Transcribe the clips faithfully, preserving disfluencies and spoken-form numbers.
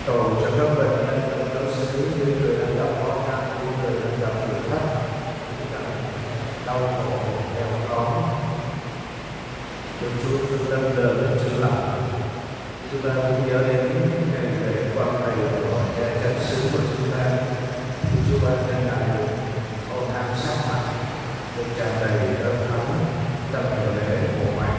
cầu cho các bệnh nhân ở giáo xứ, những người đang gặp khó khăn, những người đang gặp thử thách, đau khổ, nghèo khó. Chúa Chúa thương tâm đời đến chữa lành. Chúng ta cũng nhớ đến ngày lễ quan thầy của cha chánh xứ của chúng ta. Chúa ban cho ngài hồn an sát mặt, được tràn đầy ơn thắm trong ngày lễ mùa màng.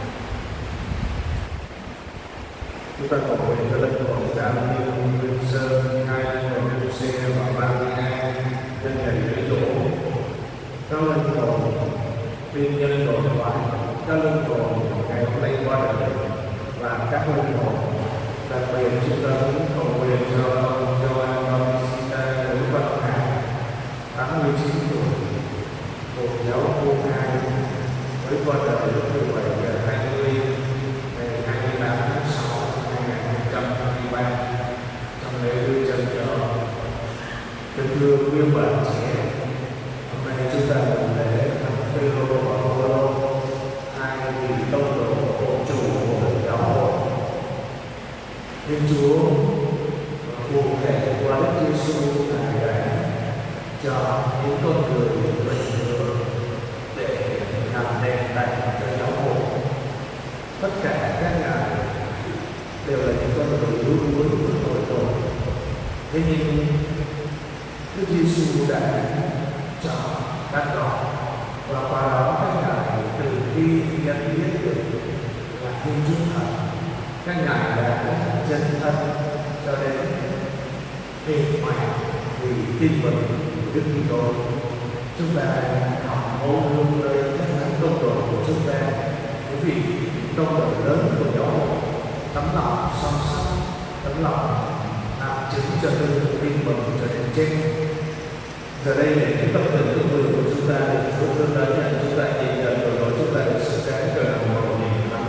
Chúng ta cầu nguyện cho linh hồn Cảm Như, Nguyên Sơn, hai linh hồn Nguyên Xe và ba mươi hai nhân ngày lễ dỗ. Các linh hồn tiên nhân đồn thoại, các linh hồn ngày hôm nay qua đời và các linh hồn. Đặc biệt chúng ta cũng cầu nguyện cho ông Gioan Bautista Nguyễn Văn Hà, tám mươi chín tuổi, một giáo cô hai, mới qua đời lúc mười bảy giờ hai mươi ngày hai mươi tám tháng sáu năm hai nghìn không trăm hai mươi ba trong lễ đưa chân cho. Kính thưa quý ông bà trẻ, hôm nay chúng ta mừng lễ thánh Phêrô và Phaolô, hai vị tông đồ hộ chủ của giáo hội. Thiên Chúa cụ thể qua Đức Giêsu Ngài đã cho những con người bệnh hứa để làm nền tảng cho giáo hội. Tất cả các ngài đều là những con người yếu đuối của tội tội. Thế nhưng Đức Giêsu đã chọn các con và qua đó các ngài từ khi nhận biết được là Thiên Chúa thật, các ngài đã chân thân cho đến hiệp hoài vì tin mừng Đức Kitô. Chúng ta học mẫu gương nơi các thánh tông đồ của chúng ta, bởi vì tông đồ lớn của giáo hội tấm lòng song sắc, tấm lòng làm chứng cho tư tin mừng cho đến chết. Giờ đây để cái tâm tình của người của chúng ta được Chúa thương lớn nhận chúng ta nhìn nhận rồi đó chúng ta được sự cái cờ làm một niềm lắm.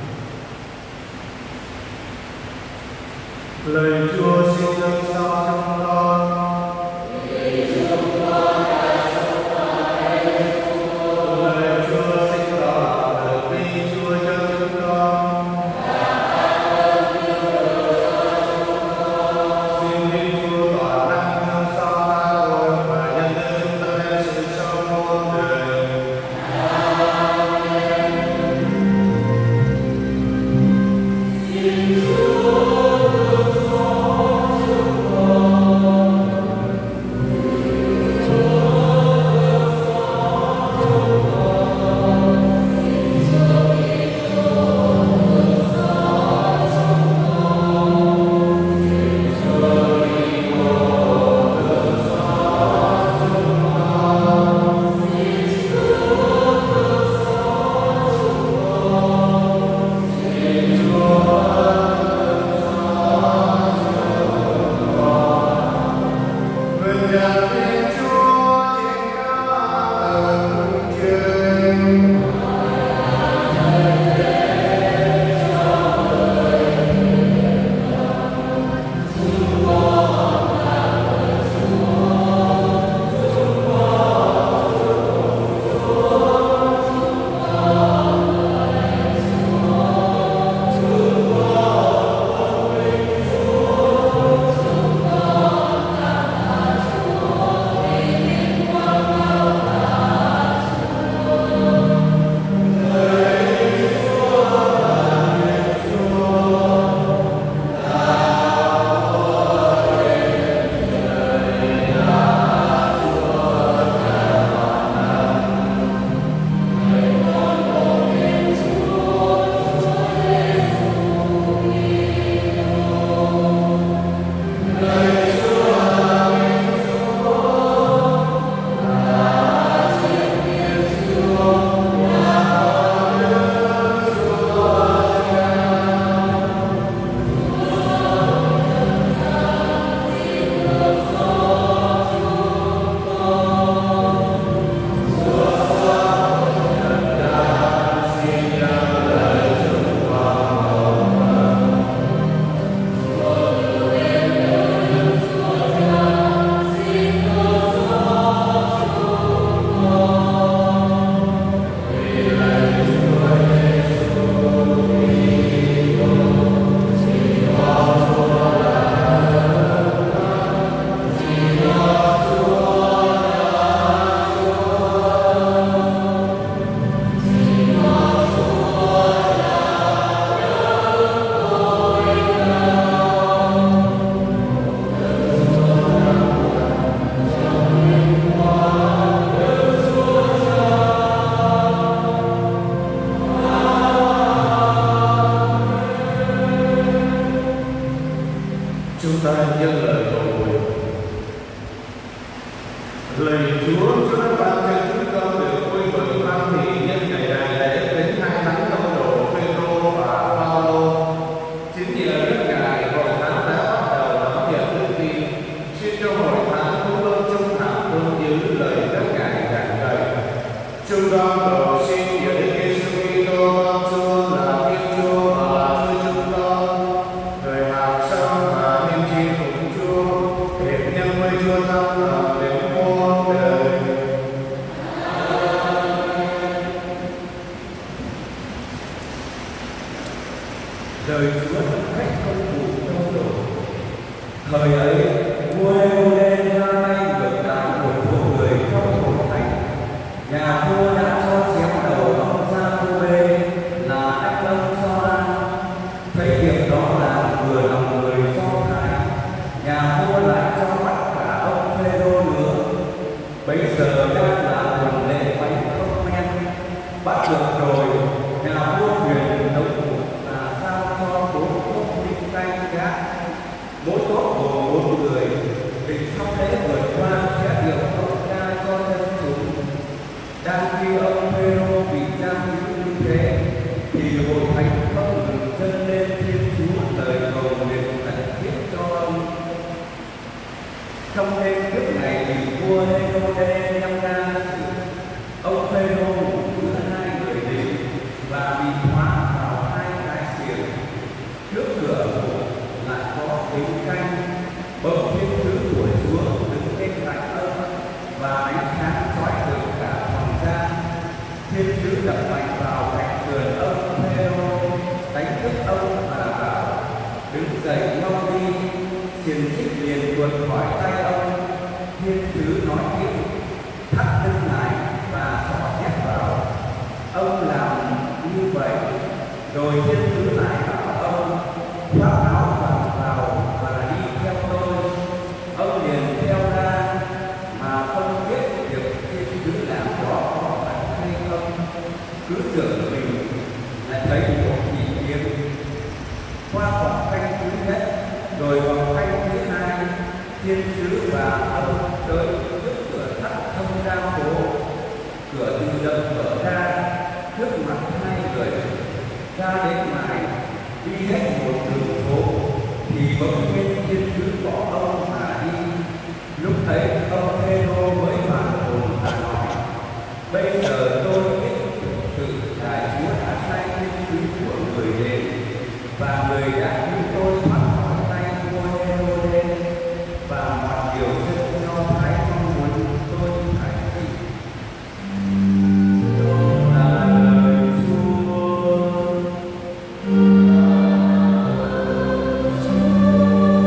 Lời Chúa xin dâng sao trong con. Lời Chúa xin tỏ lời vi Chúa cho chúng con. Xin Thiên Chúa tỏa năng hương sao tha lỗi và nhân lên chúng ta đem sự sống muôn đời. Xin Chúa thương xót chúng con. Chúng ta nhân lời cầu nguyện. Lạy Chúa, Chúa đã ban cho chúng con được vui mừng hoan hỷ nhân ngày đại lễ đến hai thánh tông đồ Phêrô và Phaolô. Chính nhờ nước Ngài, hội thánh đã bắt đầu đón nhận đức tin. Xin cho hội thánh cũng luôn trung thành tuân giữ lời nước Ngài giảng dạy. Chúng con cầu xin nhờ Đức Giêsu Kitô con Chúa là Thiên Chúa và là Chúa chúng con, người hạt sống và nên chi cùng Chúa, hiệp nhân với Chúa trong lòng đến muôn đời. Đời Chúa khách không phụ đâu đổ. Thời ấy, vua Herodes ra tay ngược lại một số người trong hội thánh. Nhà vua đã cho chém đầu ông Gia-cô-bê là anh ông Gioan. Thấy việc đó là vừa lòng người Do Thái, nhà vua lại cho bắt cả ông Phêrô nữa. Bấy giờ đang là tuần lễ bánh không men. Bắt được rồi, nhà vua quyền nấu là giao cho bốn tốt linh canh gác, mỗi tốt gồm bốn người. Định sau lễ vượt qua sẽ điều ông ca cho dân chúng. Đang khi ông Phêrô bị giam giữ như thế, thì hội thánh không ngừng dâng lên Thiên Chúa lời cầu nguyện tận thiết cho ông. Trong đêm trước này thì vua Herodes nhăm ra sự ông Phêrô ngủ giữa hai người lính và bị khóa vào hai cái xiềng. Trước cửa phủ lại có lính canh. Bỗng thiên sứ của Chúa đứng bên cạnh ông và ánh sáng chói rực cả phòng gian. Thiên sứ đập mạnh vào cạnh sườn ông Phêrô, đánh thức ông và bảo: đứng dậy mau đi. Xiềng xích liền tuột khỏi tay ông. Thiên sứ nói tiếp: thắt lưng lại và xỏ thép vào. Ông làm như vậy, rồi thiên sứ lại bảo ông: khoác áo choàng vào và đi theo tôi. Ông liền theo ra, mà không biết việc thiên sứ làm đó có phải hay không, cứ tưởng mình lại thấy một thị kiến. Qua vòng canh thứ nhất, rồi vòng canh thứ hai, thiên sứ và ông tới trước cửa sắt thông ra phố. Cửa tự động mở ra trước mặt hai người. Ra đến ngoài, đi hết một đường phố, thì bỗng nhiên thiên sứ bỏ ông mà đi. Lúc ấy ông Phêrô mới hoàn hồn và nói: bây giờ tôi biết thực sự là Chúa đã sai thiên sứ của người đến, và người đã cứu tôi thoát khỏi tay vua Herodes và mọi điều dân Do Thái mong muốn tôi phải chịu. Đó là lời Chúa. Chúa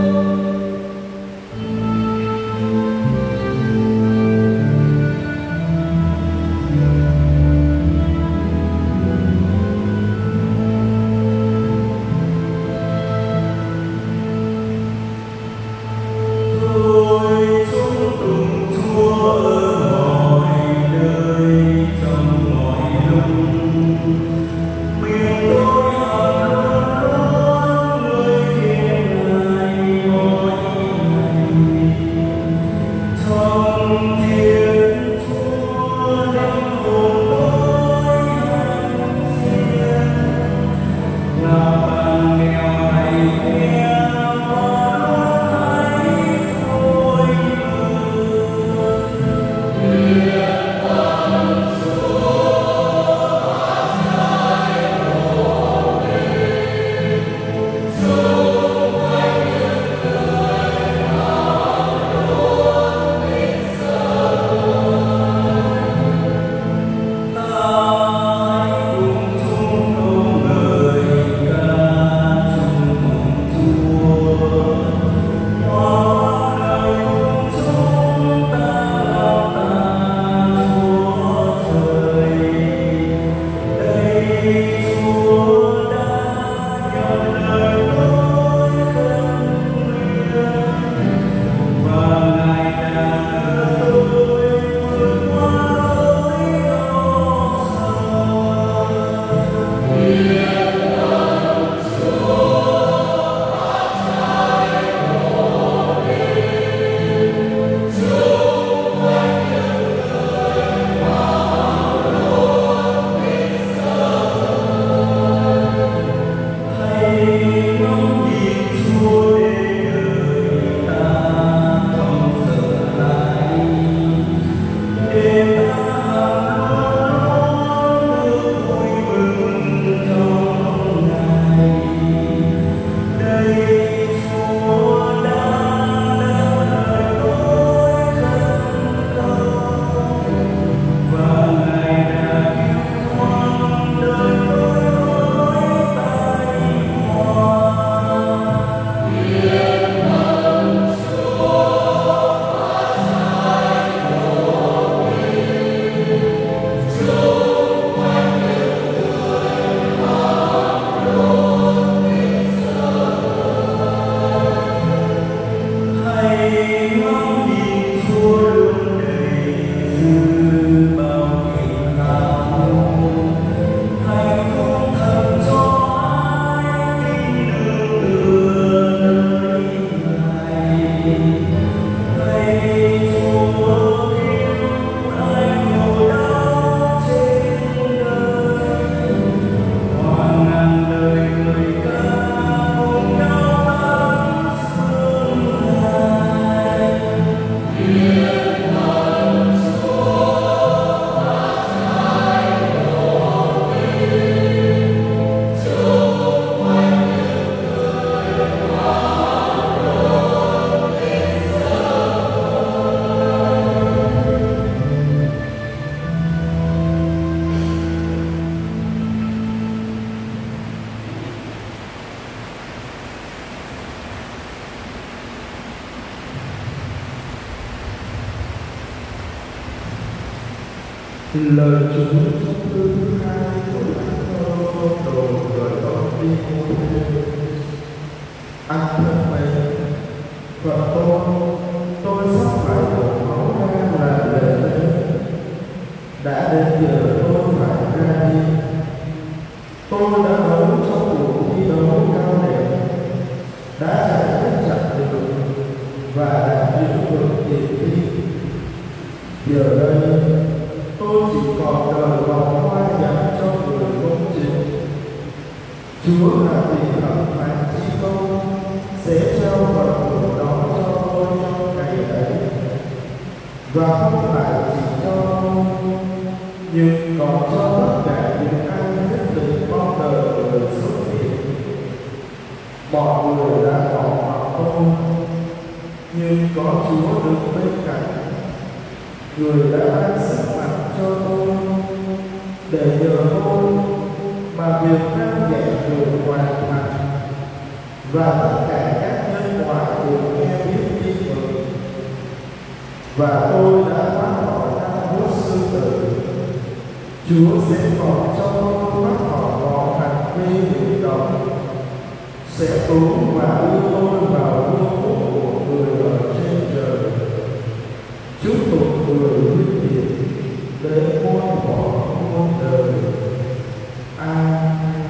Lời Chúa trong thư thứ hai của Thánh Đồ gửi ông Timothée. Anh thân mến, vợ tôi, tôi sắp phải đổ máu ra là lễ tế. Đã đến giờ tôi phải ra đi. Tôi đã đấu trong cuộc thi đấu cao đẹp, đã chạy hết chặng đường và đã giữ vững niềm tin. Giờ đây tôi chỉ còn đời vòng hoa dành cho người công chính. Chúa là vị thẩm phán chi công sẽ trao phần thưởng đó cho tôi trong ngày ấy, và không phải chỉ cho tôi, nhưng còn cho tất cả những ai nhất định mong đợi người xuất hiện. Mọi người đã bỏ mặc tôi, nhưng có Chúa đứng bên cạnh, người đã ban sức mạnh cho tôi, để nhờ tôi mà việc đang dạy được hoàn thành, và tất cả các nhân ngoại đều nghe biết tin mừng. Và tôi đã thoát khỏi năm vuốt sư tử. Chúa sẽ còn cho tôi thoát khỏi vòng hành vi hiểm độc, sẽ cứu và đưa tôi vào vương quốc của người ở trên trời. Chúc tụng người huyết hiệp đến muôn thuở muôn đời. Amen.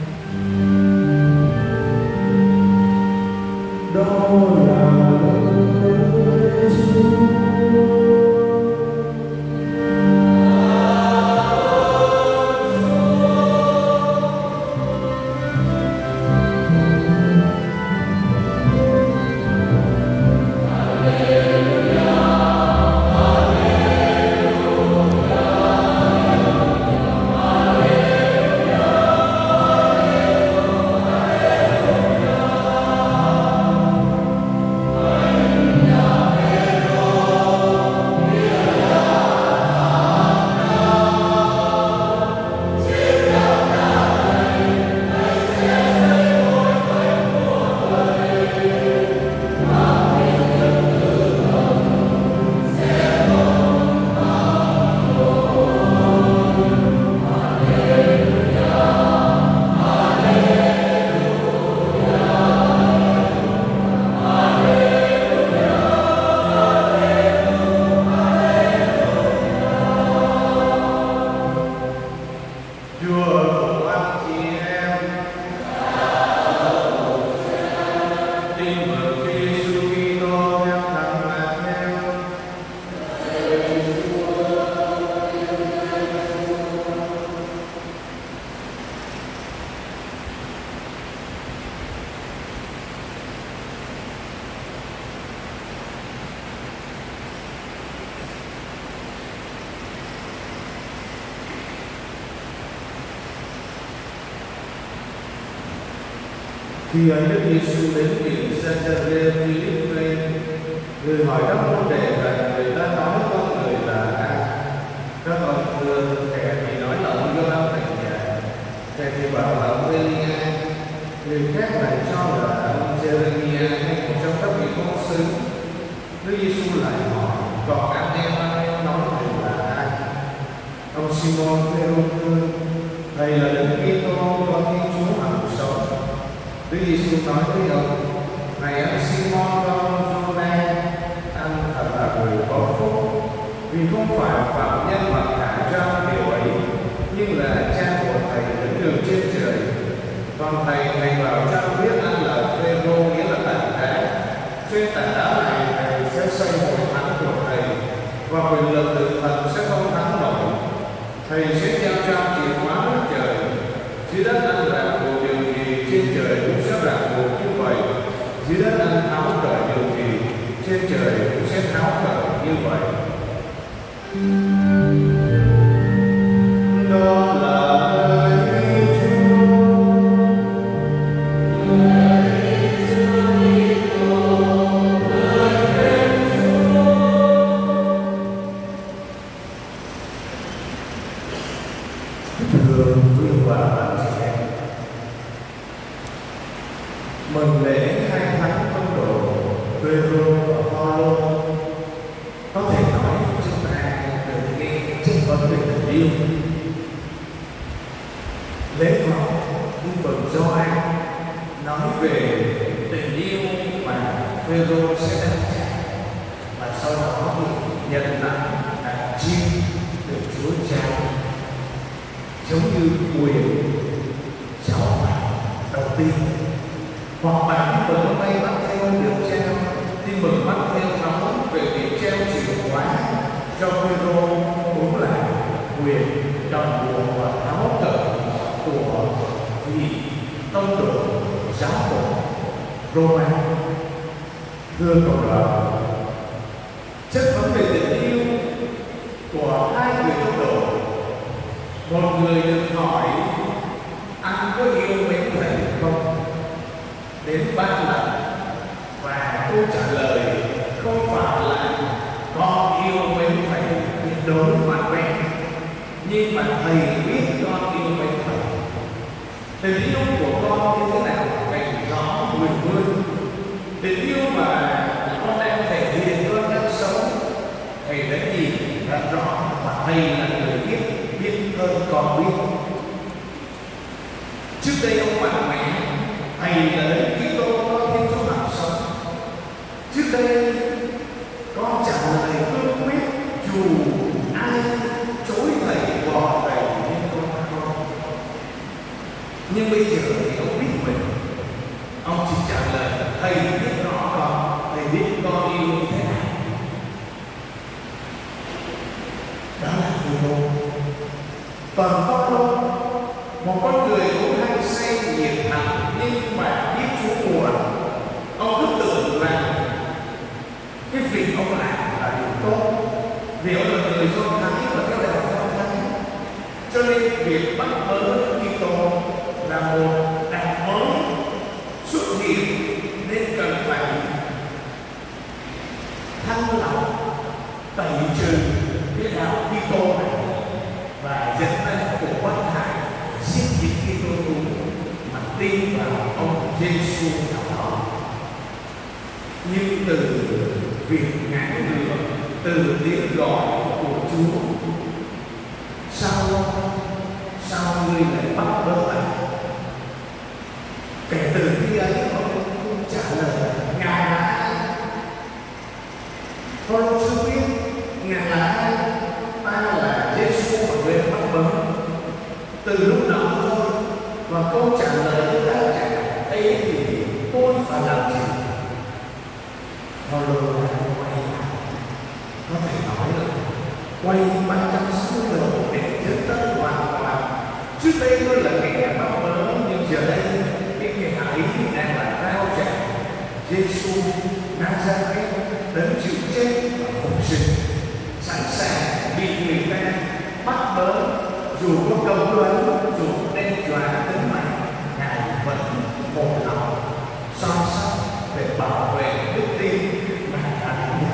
Đó là lời Chúa. Khi ấy Đức Giêsu đến biển Giê-sa-rê Phi-líp-pê, người hỏi các môn đệ rằng người ta nói con người là ai? Các ông thưa, kẻ thì nói là ông Gioan Tẩy Giả, kẻ thì bảo là ông Ê-li-a, người khác lại cho là ông Giê-rê-mi-a hay một trong các vị môn sứ. Đức Giêsu lại hỏi, còn anh em anh nói người là ai? Ông Simon Phêrô thưa, thầy là Đức Kitô, con Thiên Chúa hằng sống. Đức Giêsu nói với ông, này anh Simon con Giô-na, anh thật là người có phúc, vì không phải phạm nhân mà thả cho điều ấy, nhưng là cha của thầy đứng đường trên trời. Còn thầy thầy bảo cho biết anh là Phêrô, nghĩa là tảng đá. Trên tảng đá này thầy sẽ xây hội thánh của thầy, và quyền lực từ thần sẽ không thắng nổi. Thầy sẽ trao cho chìa khóa nước trời. Dưới đất anh ràng buộc điều gì, trên trời cũng sẽ ràng buộc như vậy. Dưới đất anh tháo cởi điều gì, trên trời cũng sẽ tháo cởi như vậy. Đó là lời Chúa. Thưa quý bà bạn chị em, mừng lễ hai thánh tông đồ Phêrô và Phaolô. Có thể nói chúng ta được nghe chất vấn về yêu. Lễ vọng Tin Mừng Gioan nói về tình yêu mà Phêrô sẽ đáp trả, và sau đó thì nhận lại hạt chiên từ Chúa Cha, giống như quyền cháu đầu tiên. Hoặc bản Tin Mừng hôm nay Matthew được trao, Tin Mừng Matthew nói về việc trao chìa khóa cho Phêrô, cũng là quyền đồng buộc và tháo cởi của vị tông đồ giáo hội Roma. Thưa cộng đoàn, chất vấn về tình yêu của hai người tông đồ. Một người được hỏi anh có yêu mến thầy không, đến ba lần, và câu trả lời không phải là con yêu mến thầy tuyệt đối hoàn vẹn, nhưng mà thầy biết con yêu mến thầy. Tình yêu của con như thế nào cảnh rõ mười mươi. Tình yêu mà con đang thể hiện, con đang sống, thầy đã nhìn rất rõ, và thầy là người biết biết hơn con biết. Trước đây ông bà mẹ thầy là đến Kitô con Thiên Chúa học sống. Trước đây con trả lời cương quyết dù ai chối thầy bỏ thầy, nhưng con không. Nhưng bây giờ thì ông biết mình, ông chỉ trả lời thầy biết rõ con, thầy biết con yêu như thế nào. Đó là Phêrô. Còn Phaolô, một con người cũng hay say nhiệt thành, nhưng mà biết Chúa buồn. Ông cứ tưởng rằng cái việc ông làm là điều tốt, vì ông là người Do Thái và theo đạo Do Thái, cho nên việc bắt bớ Kitô là một đạo mới xuất hiện, nên cần phải thanh lọc, tẩy trừ cái đạo Kitô này và dẫn đến cuộc bất hại, giết những Kitô hữu mà tin vào ông Giêsu nào đó. Nhưng từ việc ngã ngửa, từ tiếng gọi của Chúa, sao sao ngươi lại bắt bớ ta? Kể từ khi ấy ông cũng trả lời ngài là ai. Phaolô chưa biết ngài là ai. Ta là Giêsu mà ngươi bắt bớ. Từ lúc đó thôi, và câu trả lời đã trả ấy thì tôi phải làm gì? Phaolô lại quay lại, có thể nói là quay ba trăm sáu mươi độ để dẫn tới hoàn toàn. Trước đây tôi là kẻ bắt bớ, nhưng giờ đây cái kẻ ấy đang là rao giảng Giêsu Nazareth đến chịu chết và phục sinh, sẵn sàng bị người ta bắt bớ, dù có công đoán, dù đe dọa tính mạng, ngài vẫn một lòng son sắt để bảo vệ đức tin mà đã nhận.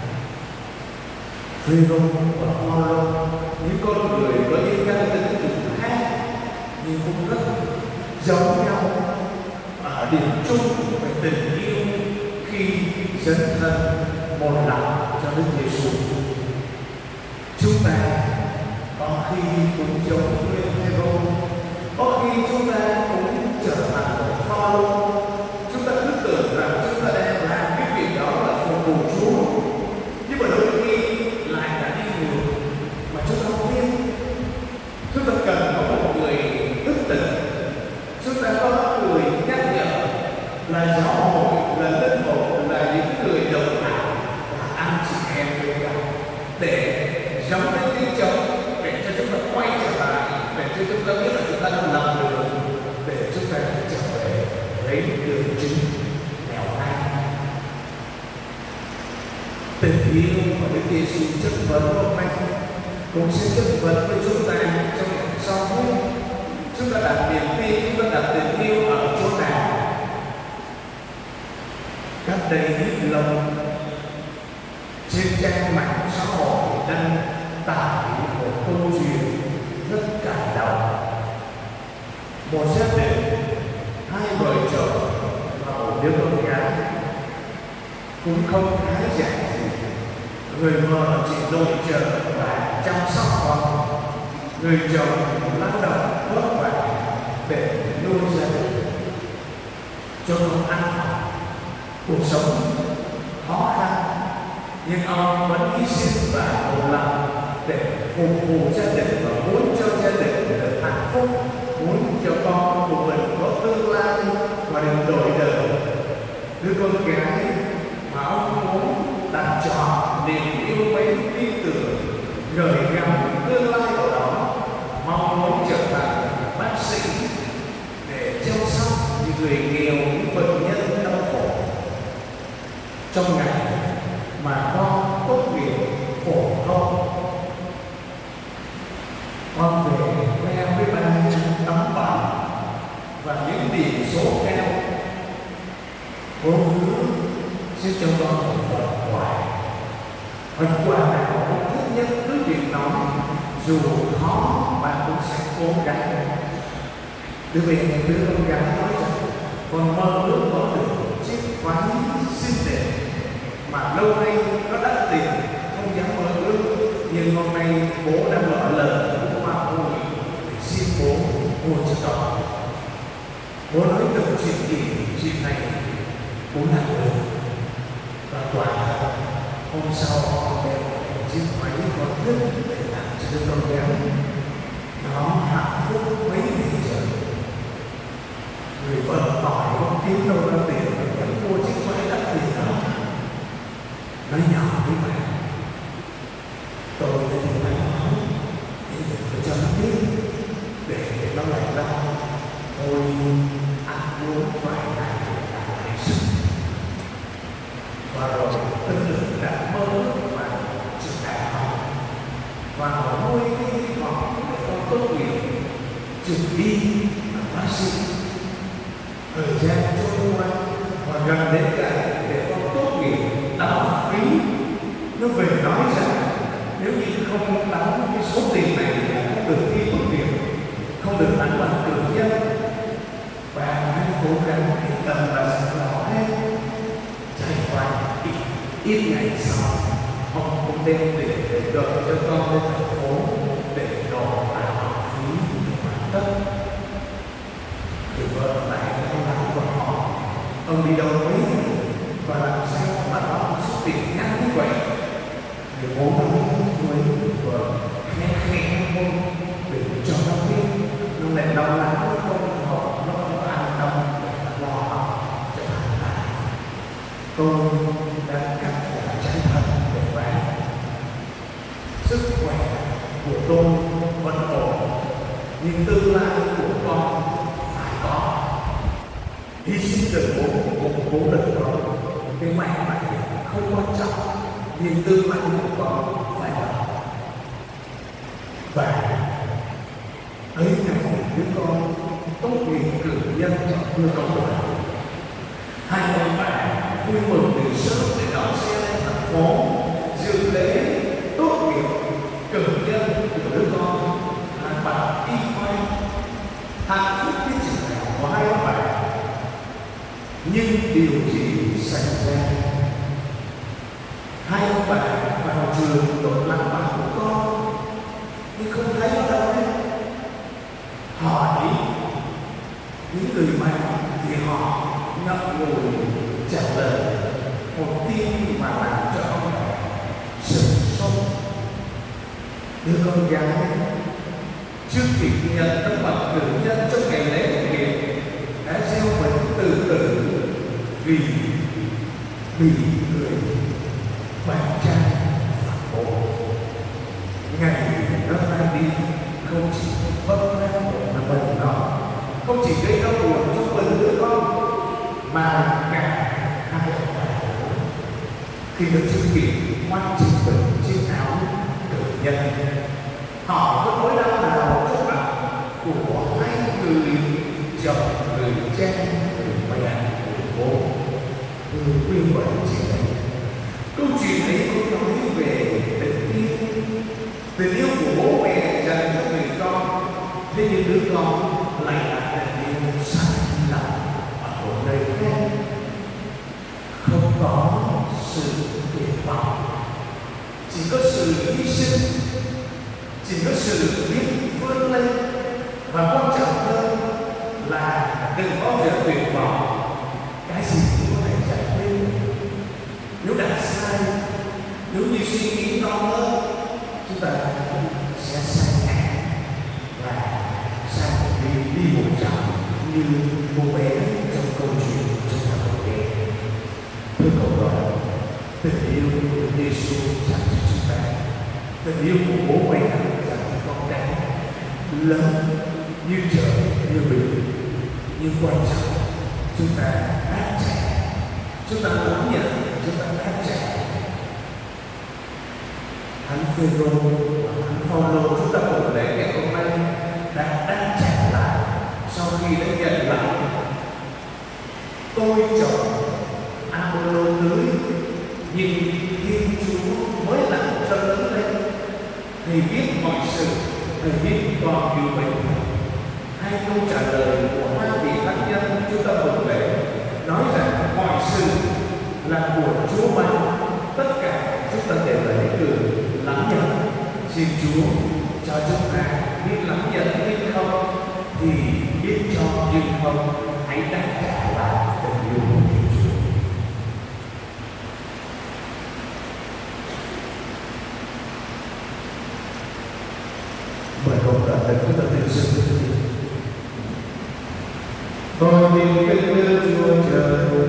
Phêrô và Phaolô, những con người với những căn tính chủng khác nhưng cũng rất giống nhau ở điểm chung về tình yêu khi dấn thân một lòng cho Đức Giêsu. Chúng ta có khi cũng giống như Phêrô, có khi chúng ta cũng trở thành một Phaolô. Chúng ta cứ tưởng rằng chúng ta đang làm cái việc đó là phục vụ Chúa, nhưng mà đôi khi lại là đi ngược mà chúng ta không biết. Chúng ta cần có một người thức tỉnh, chúng ta có người nhắc nhở, là giáo hội, là linh mục, là những người đồng hành, là anh chị em với nhau, để giống đến tiếng trống, để cho chúng ta quay trở lại, để cho chúng ta biết là chúng ta đang làm được, để chúng ta trở về lấy đường chính nẻo ngay. Tình yêu mà Đức Giêsu chất vấn hôm nay cũng sẽ chất vấn với chúng ta trong ngày sau nữa. Chúng ta đặt niềm tin, chúng ta đặt tình yêu ở chỗ nào? Cách đây ít lâu, trên trang mạng xã hội đăng tải một câu chuyện rất cảm động. Một gia đình, hai vợ chồng và một đứa con gái, cũng không khá giả gì. Người vợ chỉ nội trợ và chăm sóc con, người chồng lao động vất vả để nuôi gia đình, cho con ăn học, cuộc sống khó khăn, nhưng ông vẫn hy sinh và một lòng để phục vụ gia đình và muốn cho gia đình được hạnh phúc, muốn cho con của mình có tương lai và được đổi đời. Đứa con gái mà ông muốn đặt chọn niềm yêu mến tin tưởng, gửi gắm tương lai của đó, mong muốn trở thành bác sĩ để chăm sóc những người nghèo, những bệnh nhân đau khổ. Trong ngày mà con tốt nghiệp phổ thông, con về khoe với ba tấm bằng và những điểm số cao. Cô hứa sẽ cho con một phần quà. Phần quà nào con thích nhất cứ việc nói, dù khó bạn cũng sẽ cố gắng. Đứa về đứa con gái nói rằng con mơ ước có được chiếc váy xinh đẹp mà lâu nay nó đắt tiền không dám mơ ước, nhưng hôm nay bố đã mở lời của bà vui để xin bố mua cho con. Bố nói được chuyện gì chuyện này bố làm được. Và quả thật hôm sau con đeo chiếc váy con thích để tặng cho đứa con gái. Nó hạnh phúc mấy ngày trời. Người vợ hỏi con kiếm đâu ra tiền để vẫn mua chiếc váy đắt tiền đó. Nói nhỏ với mẹ, tôi đã thì phải nói nhưng đừng có cho nó biết, để nó lại đau. Tôi ăn uống vài ngày để làm lại sức. Và rồi tân lực đã mơ ước vào trường đại học và họ nuôi cái hy vọng để con tốt nghiệp trường y làm bác sĩ. Thời gian trôi qua và gần đến ngày để con tốt nghiệp đóng phí, nó về nói rằng nếu như không đóng cái số tiền này thì không được thi tốt nghiệp, không được lãnh bằng cử nhân. Và hãy cố gắng yên tâm và sẵn lòng hết. Trải qua ít, ít ngày sau, ông cũng đem tiền để đợi cho con lên thành phố để đòi lại học phí hoàn tất. Người vợ lại không làm của họ. Ông đi đâu mấy ngày và làm sao mà nó số tiền ngắn như vậy. Người bố nói với người vợ khẽ khẽ môi để cho nó biết nó lại đau lắm với con họ, nó không an tâm để lo học cho thành tài. Tôi đang cắt cả trái thân để bán. Sức khỏe của tôi vẫn ổn, nhưng tương lai của con phải có. Hy sinh từ bố, bố, bố đừng có. Cái mạng này không quan trọng, nhưng tương lai của con phải có. Và ấy ngày đứa con tốt nghiệp cử nhân cho đưa con đoàn. Hai ông bà vui mừng từ sớm để đón xe lên thành phố dự lễ tốt nghiệp cử nhân của đứa con là bà Y Khoai. Hạnh phúc cái trường đại của hai ông bà. Nhưng điều gì xảy ra? Hai ông bà vào trường đột làm bằng của con nhưng không thấy ở đâu hết. Hỏi những người mà thì họ ngậm ngùi trả lời một tin mà làm cho ông bà sửng sốt. Đứa con gái trước khi nhận tấm bằng cử nhân trong ngày lễ tốt nghiệp đã gieo mình từ từ vì bị người bạn trai phản bội. Ngày nó ra đi không chỉ vấp ngã của mình nó, không chỉ gây đau buồn cho mình đứa con, mà cả hai ông bà khi được chứng kiến ngoan trình mình chiếc áo cử nhân. Họ có nỗi đau nào trong lòng của hai người chồng, người cha, người mẹ, người bố, người quyên quẩn chị ấy. Câu chuyện ấy cũng nói về tình yêu, tình yêu của bố mẹ dành cho người con. Thế nhưng đứa con lại là tình yêu sai lầm ở một nơi khác, không có sự tuyệt vọng, chỉ có sự hy sinh, chỉ có sự biết vươn lên, và quan trọng hơn là đừng bao giờ tuyệt vọng. Cái gì cũng có thể giải quyết. Nếu đặt sai, nếu như suy nghĩ non nớt, chúng ta sẽ sai ngã và sai một đi đi một chặng như cô bé trong câu chuyện chúng ta vừa nghe. Thưa cộng đoàn, tình yêu của Giêsu dành cho chúng ta, tình yêu của bố mẹ dành cho con cái, lớn như trời như biển, nhưng quan trọng chúng ta đáp trả, chúng ta đón nhận, chúng ta đáp trả. Thánh Phêrô và Thánh Phaolô chúng ta cùng lễ ngày hôm nay đã đáp trả lại sau khi đã nhận lại. Tôi chọn Apollo tưới, nhưng Thiên Chúa mới làm cho lớn lên. Thầy biết mọi sự, Thầy biết còn nhiều bệnh. Hai câu trả lời của hai vị thánh nhân chúng ta mừng lễ nói rằng mọi sự là của Chúa ban, tất cả chúng ta đều là những người lắng nhận. Xin Chúa cho chúng ta biết lắng nhận nhưng không thì biết cho nhưng không. Hãy đáp trả lại tình yêu của Thiên Chúa. Mời cộng đoàn để chúng ta tin sự. Con tin kính Đức Chúa Trời,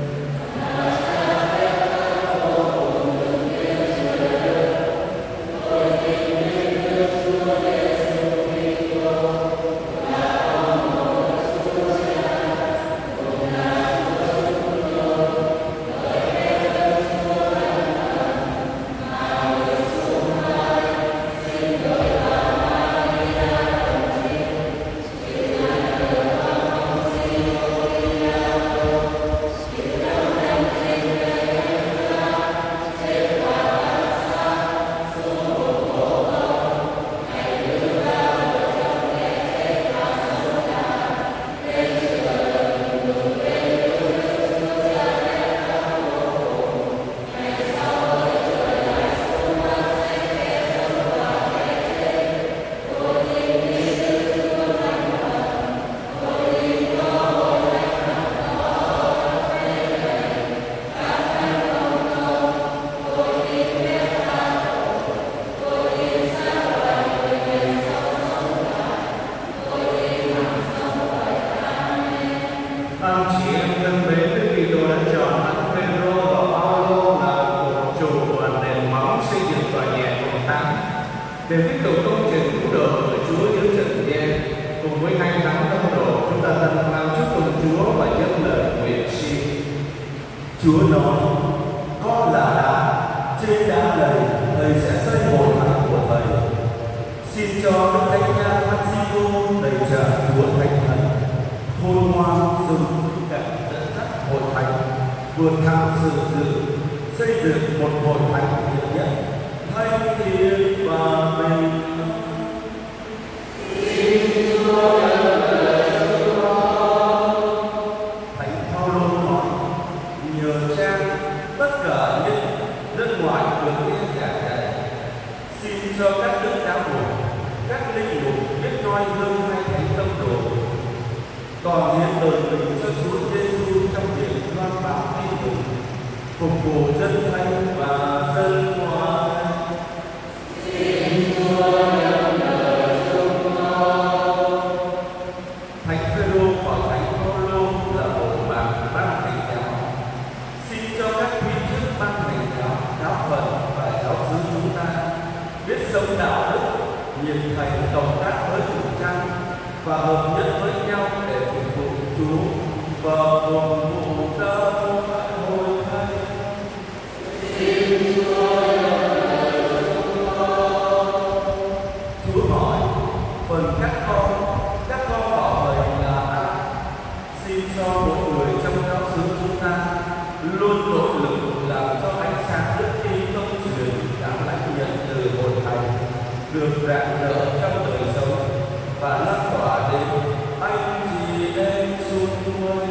để tiếp tục công trình cứu độ của Chúa dưới trần gian. Cùng với hai thánh tông đồ, chúng ta thân hoan chúc mừng Chúa và dâng lời nguyện xin. Chúa nói: con là đá, trên đá này Thầy sẽ xây hồn thánh của Thầy. Xin cho Đức Thánh Cha Francisco đầy trả Chúa Thánh Thần, khôn ngoan dùng cảnh dẫn dắt hội thánh, vượt thao sự dự, xây dựng một hội thánh hiệp nhất, thanh thiện và bình. Thánh Phaolô nói: nhờ Cha tất cả những dân ngoại được nghe giảng dạy. Xin cho các đức giáo mục, các linh mục biết noi gương hai thánh tông đồ, còn hiến đời mình cho Chúa Giêsu trong việc loan báo tin mừng, phục vụ dân thánh và dân ngoại. Thánh Phêrô và Thánh Phaolô là một bạn ban hành giáo. Xin cho các quý chức ban hành giáo, giáo phận và giáo xứ chúng ta biết sống đạo đức, nhiệt thành cộng tác với chủ trang và hợp nhất với nhau để phục vụ Chúa và phục vụ giáo hội thánh. Chúa hỏi: phần các con, các con bảo vậy là ai? Xin cho mỗi người trong giáo xứ chúng ta luôn nỗ lực làm cho ánh sáng đức tin công truyền đã lãnh nhận từ hội thánh được rạng rỡ trong đời sống và lan tỏa đến anh chị em xung quanh.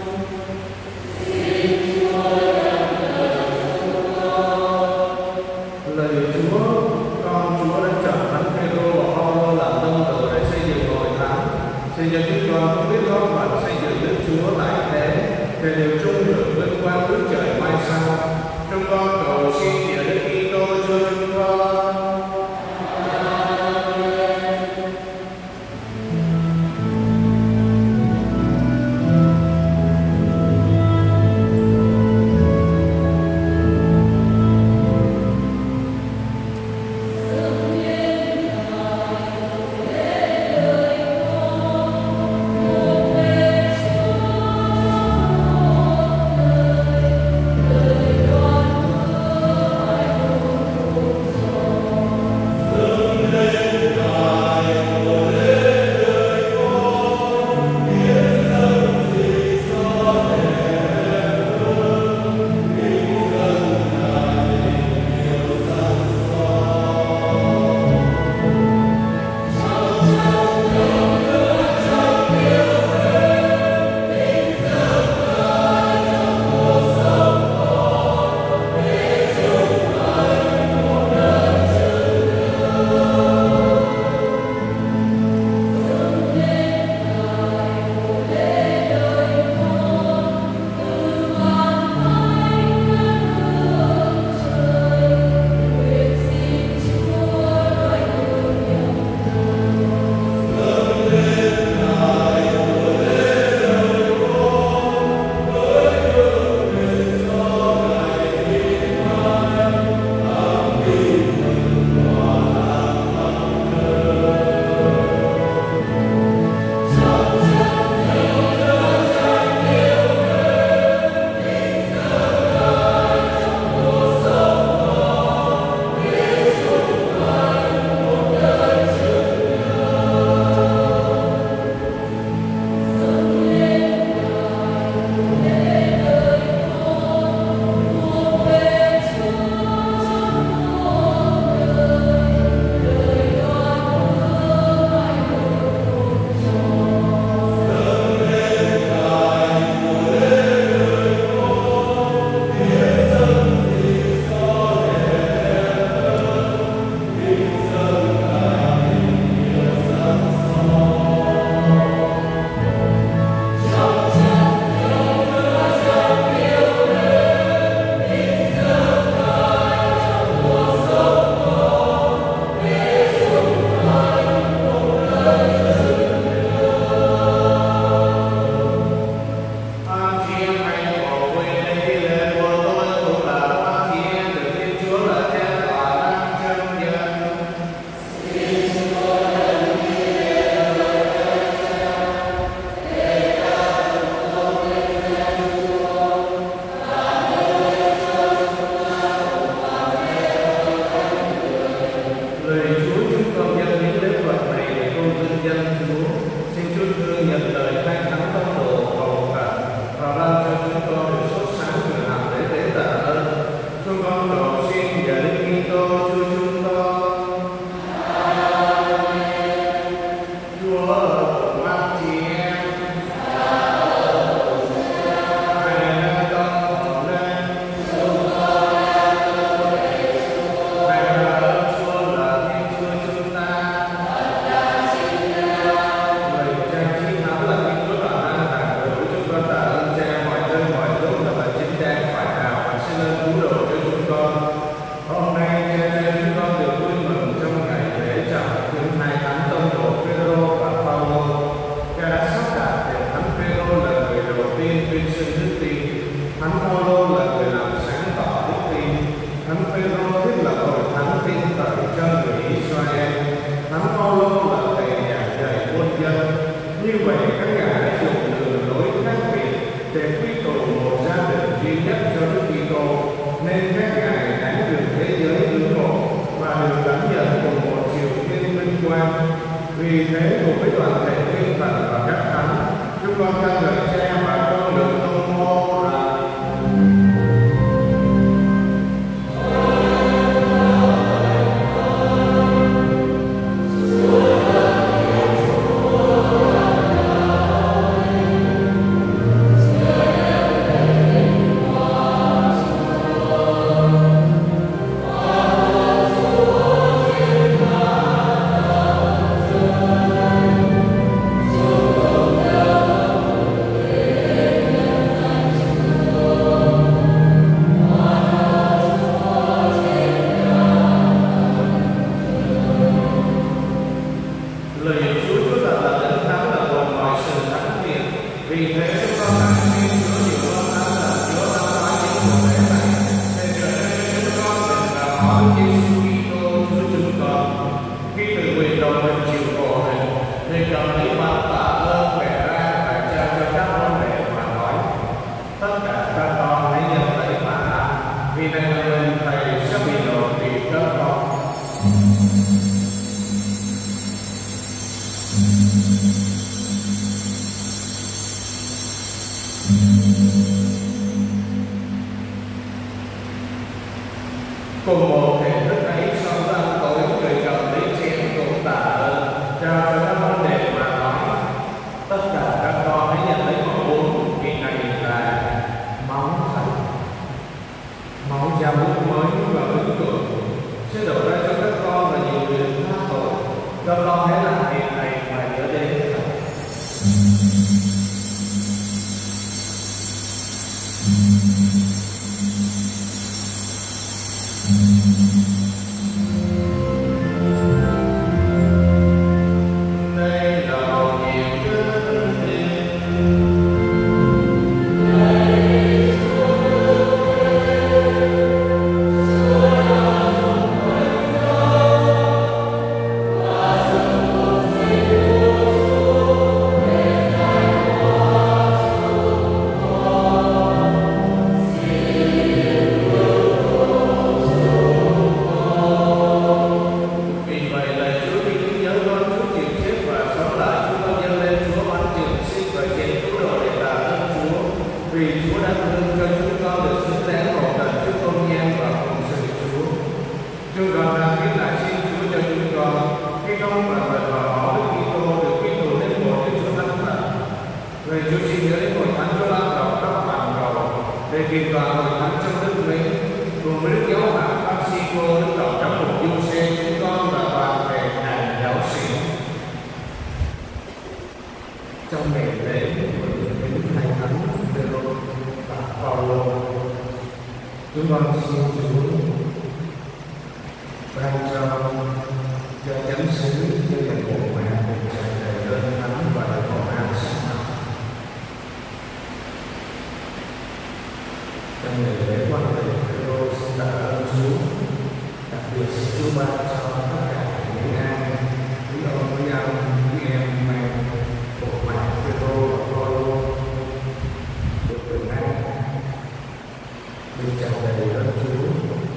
nên các ngài đáng được thế giới ngưỡng mộ và được đón nhận cùng một triều tiên vinh quang. Vì thế cùng với toàn thể thiên thần và các thánh, chúng con ca ngợi Cha và Con được tôn hô là cùng một thể thức ấy. Sau bữa ăn tối, người cầm lấy chén cũng tạ ơn, trao cho các môn đệ mà nói: tất cả các con hãy nhận lấy mà uống, vì này là máu thầy, máu giao ước mới và ước tượng sẽ đổ ra cho các con và nhiều người tha tội. Các con hãy làm việc này mà nhớ đến thầy. Trong ngày lễ những hai thánh Phêrô và Phaolô, chúng con xin Chúa ban cho cho chánh xứ như là bộ mẹ được tràn đầy ơn thánh và được hồn an sáng tạo. Trong ngày lễ quan hệ Phêrô xin tạ ơn Chúa, đặc biệt xin Chúa ban cho tất cả những ai quý ông quý ông quý em mang bộ mẹ Phêrô và Phaolô được bình an, được tràn đầy ơn Chúa.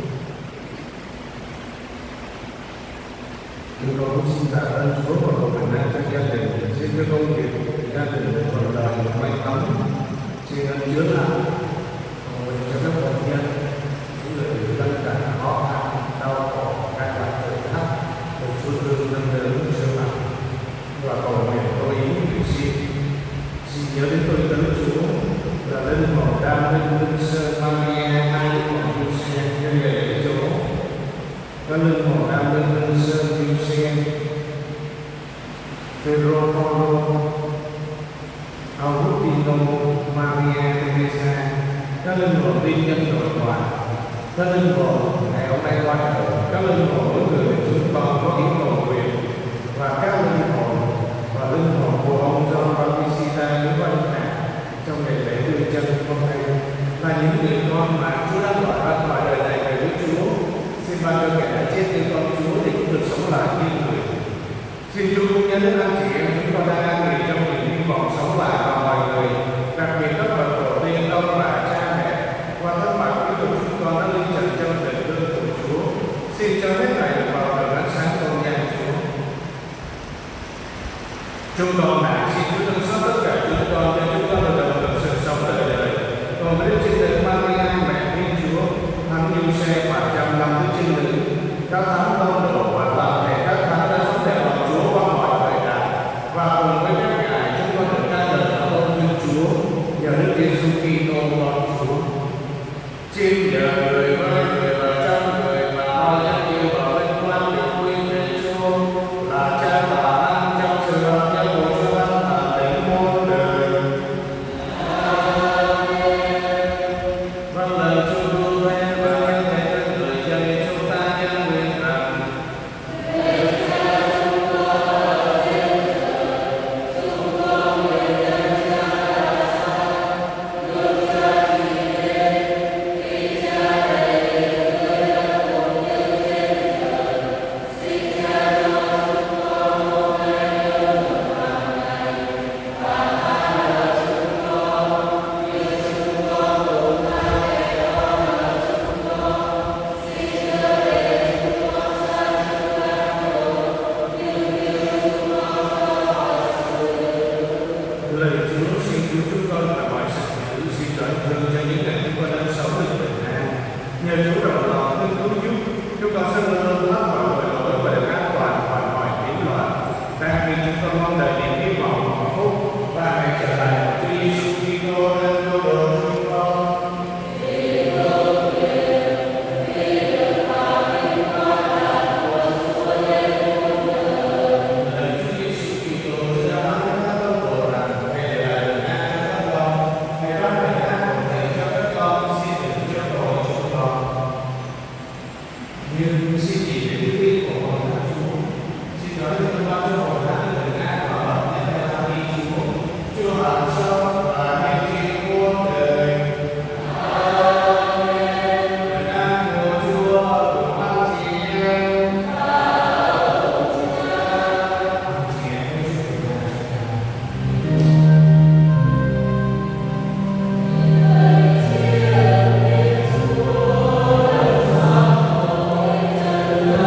Chúng con cũng xin tạ ơn Chúa và cầu bình an cho gia đình, xin cho công việc gia đình được thuận lợi và may mắn, xin ơn chứa lành, cầu nguyện cho các bệnh nhân, những người bị lâm cảnh khó khăn, đau khổ, các loại thử thách, được Chúa thương nâng đỡ chữa lành, và cầu nguyện tôi ý nguyện xin xin nhớ đến tôi tớ Chúa là linh hồn đam linh linh sơn Maria hai của Giuse nhân ngày lễ dỗ, các linh hồn đam linh linh sơn Giuse, Phêrô, Phaolô, Augustino, Maria Teresa, các linh hồn tin nhân nội ngoại, các linh hồn ngày hôm nay qua đời, các linh hồn mỗi người chúng con có ý cầu nguyện, và các linh hồn và linh hồn của ông John Bautista Nguyễn Văn Hà trong ngày lễ đưa chân hôm nay là những người con mà Chúa đã gọi ra khỏi đời này về với Chúa. Xin ban cho kẻ đã chết như con Chúa thì cũng được sống lại như người. Xin Chúa cũng nhớ đến anh chị em chúng con đang an nghỉ trong những hy vọng sống lại vào mọi người, đặc biệt các bậc tổ tiên ông bà cha mẹ qua tất cả quý tộc chúng con đã linh Chúng con đã xin Chúa thương xót tất cả chúng con cho chúng con được đồng được sự sống đời đời. Còn với Đức Trinh Nữ Maria mẹ Thiên Chúa, Thánh Giuse và trăm năm Đức Trinh Nữ, các thánh tông đồ và toàn thể các thánh đã sống đẹp lòng Chúa qua mọi thời đại, và cùng với các ngài chúng con được ca ngợi và tôn vinh Chúa nhờ Đức Giêsu Kitô con Chúa. Xin nhờ người với người và trong người và bao giác yêu và vinh quang đức quy Thiên Chúa là Cha và Anh trong sự hợp nhất của Chúa Thánh Thần Linh muôn đời. Vâng lời Chúa vua nghe và nghe thế với người chơi chúng ta nhân nguyện rằng lời Chúa xin cứu chúng con và mọi sự dữ, xin đợi thương cho những ngày chúng con đang sống được bình an. Nhờ Chúa đồng lòng thương cứu giúp, chúng con sẽ luôn luôn thoát khỏi mọi lỗi và được an toàn khỏi mọi biến loạn. Đang khi chúng con mong đợi niềm hy vọng hạnh phúc và ngày trở lại của Chúa Giêsu Kitô lên cứu độ chúng con. Nhưng xin chỉ đến đức tin của hồn thánh Chúa, xin nói liên quan cho hồn thánh lời ngã và bậc nhân đại ta đi Chúa, Chúa hằng sống và nhân tri muôn đời. Amen. Lời ngã của Chúa cùng anh chị em. Anh chị em hãy chúc mừng Chúa.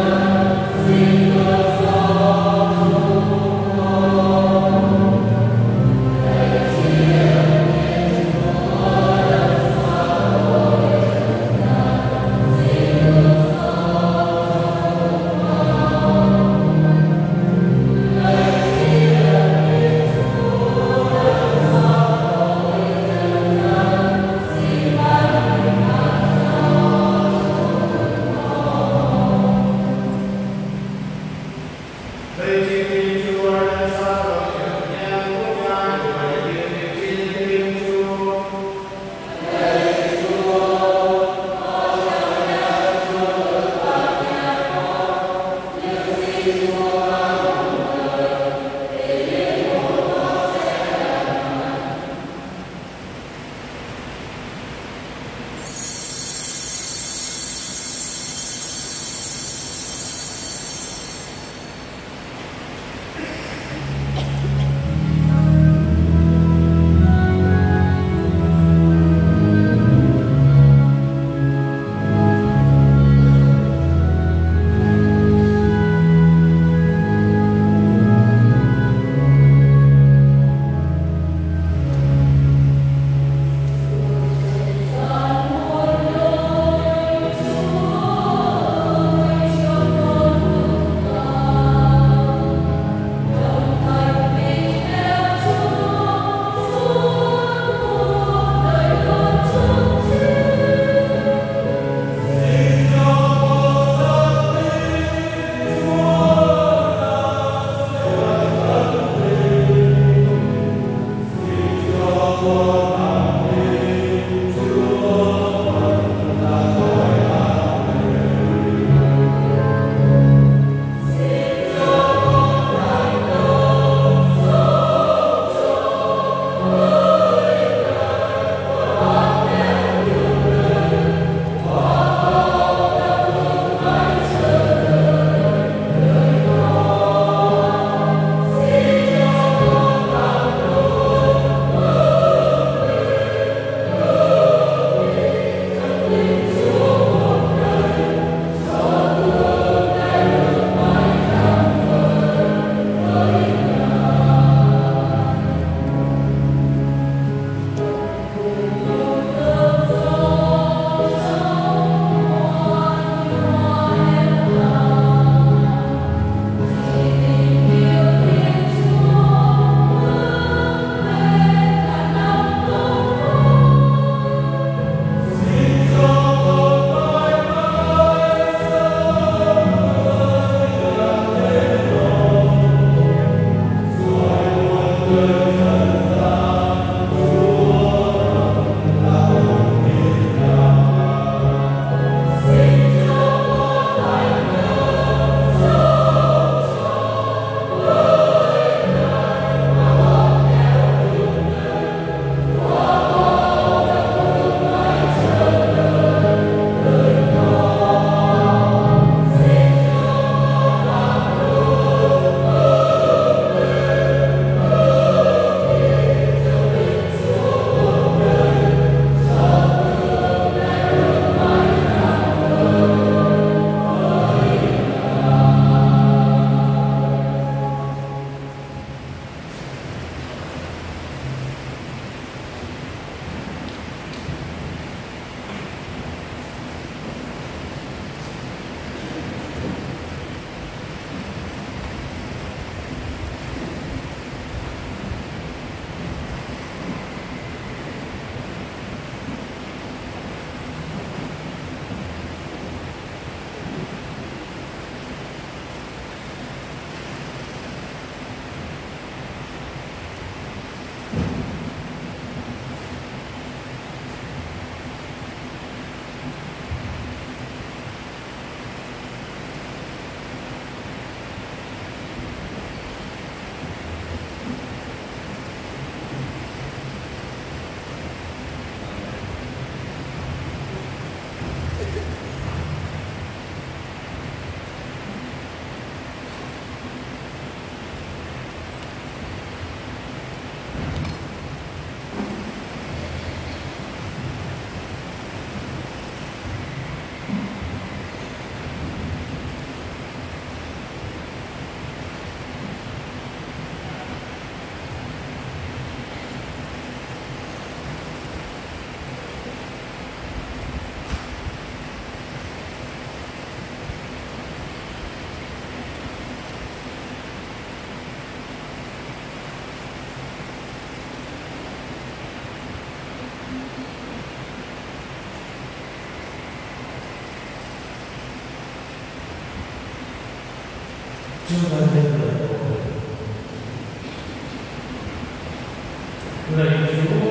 Chúa ơi nhân lời của mình. Lạy Chúa